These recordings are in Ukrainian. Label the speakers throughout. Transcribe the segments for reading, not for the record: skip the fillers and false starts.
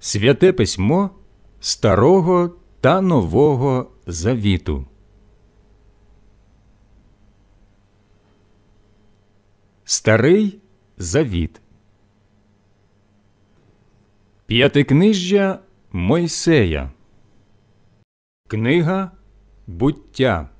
Speaker 1: Святе письмо Старого та Нового Завіту. Старий Завіт. П'ятикнижжя Мойсея. Книга Буття.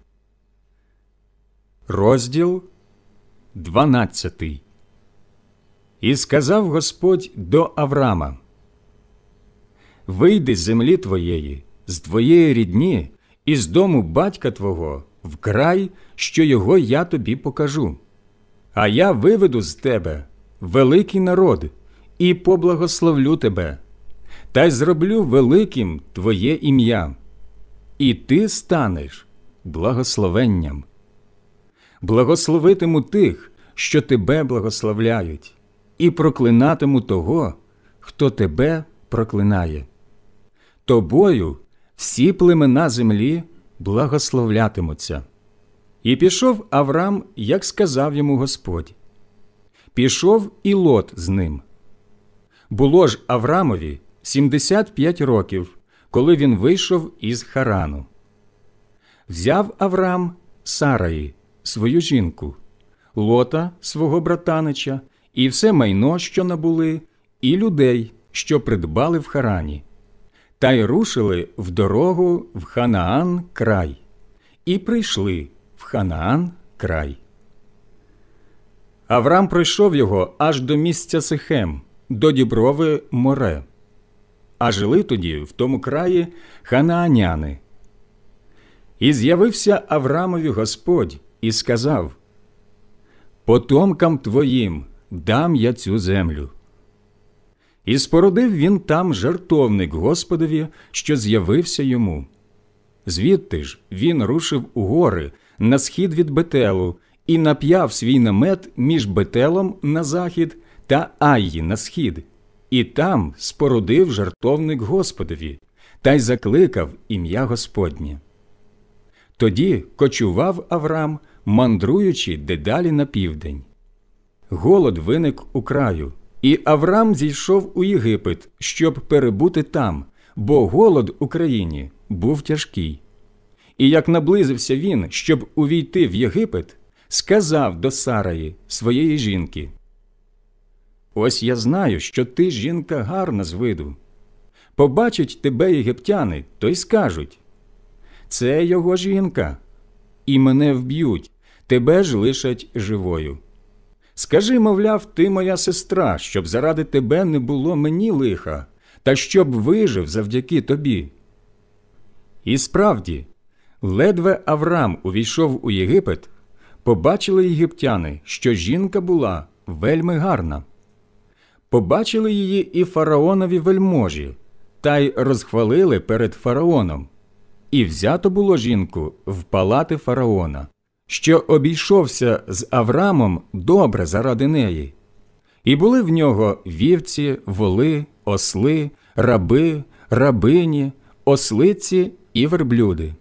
Speaker 1: Розділ 12. І сказав Господь до Аврама: «Вийди з землі твоєї, з твоєї рідні і з дому батька твого в край, що його я тобі покажу. А я виведу з тебе великий народ і поблагословлю тебе, та й зроблю великим твоє ім'я, і ти станеш благословенням. Благословитиму тих, що тебе благословляють, і проклинатиму того, хто тебе проклинає. Тобою всі племена землі благословлятимуться». І пішов Аврам, як сказав йому Господь. Пішов і Лот з ним. Було ж Аврамові 75 років, коли він вийшов із Харану. Взяв Аврам Сараї, свою жінку, Лота, свого братанича, і все майно, що набули, і людей, що придбали в Харані, та й рушили в дорогу в Ханаан край, і прийшли в Ханаан край. Аврам пройшов його аж до місця Сихем, до діброви Море. А жили тоді в тому краї ханааняни. І з'явився Аврамові Господь і сказав: «Потомкам твоїм дам я цю землю». І спорудив він там жертовник Господові, що з'явився йому. Звідти ж він рушив у гори на схід від Бетелу і нап'яв свій намет між Бетелом на захід та Айї на схід, і там спорудив жертовник Господові, та й закликав ім'я Господнє. Тоді кочував Аврам, мандруючи дедалі на південь. Голод виник у краю, і Аврам зійшов у Єгипет, щоб перебути там, бо голод у країні був тяжкий. І як наблизився він, щоб увійти в Єгипет, сказав до Сараї, своєї жінки: «Ось я знаю, що ти жінка гарна з виду. Побачать тебе єгиптяни, то й скажуть: це його жінка, і мене вб'ють, тебе ж лишать живою. Скажи, мовляв, ти моя сестра, щоб заради тебе не було мені лиха, та щоб вижив завдяки тобі». І справді, ледве Аврам увійшов у Єгипет, побачили єгиптяни, що жінка була вельми гарна. Побачили її і фараонові вельможі, та й розхвалили перед фараоном. І взято було жінку в палати фараона, що обійшовся з Аврамом добре заради неї. І були в нього вівці, воли, осли, раби, рабині, ослиці і верблюди.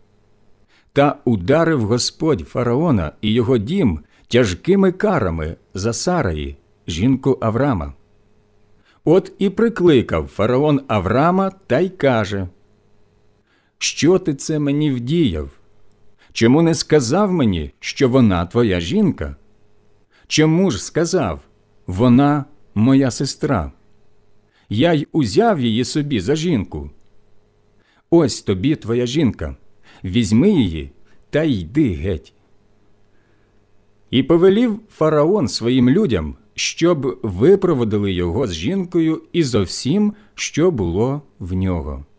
Speaker 1: Та ударив Господь фараона і його дім тяжкими карами за Сараї, жінку Аврама. От і прикликав фараон Аврама та й каже: «Що ти це мені вдіяв? Чому не сказав мені, що вона твоя жінка? Чому ж сказав: вона моя сестра? Я й узяв її собі за жінку. Ось тобі твоя жінка, візьми її та йди геть». І повелів фараон своїм людям, щоб випроводили його з жінкою і зо всім, що було в нього.